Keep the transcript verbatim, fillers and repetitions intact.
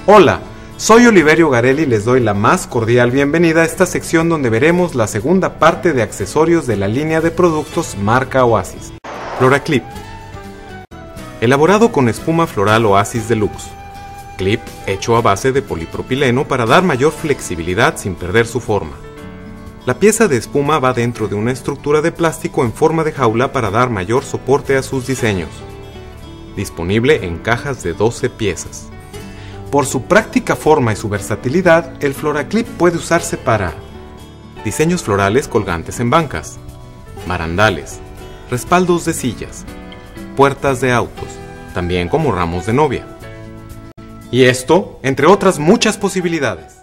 Hola, soy Oliverio Garelli y les doy la más cordial bienvenida a esta sección donde veremos la segunda parte de accesorios de la línea de productos marca Oasis. Floraclip. Elaborado con espuma floral Oasis Deluxe. Clip hecho a base de polipropileno para dar mayor flexibilidad sin perder su forma. La pieza de espuma va dentro de una estructura de plástico en forma de jaula para dar mayor soporte a sus diseños. Disponible en cajas de doce piezas. Por su práctica forma y su versatilidad, el Floraclip puede usarse para diseños florales colgantes en bancas, barandales, respaldos de sillas, puertas de autos, también como ramos de novia. Y esto, entre otras muchas posibilidades.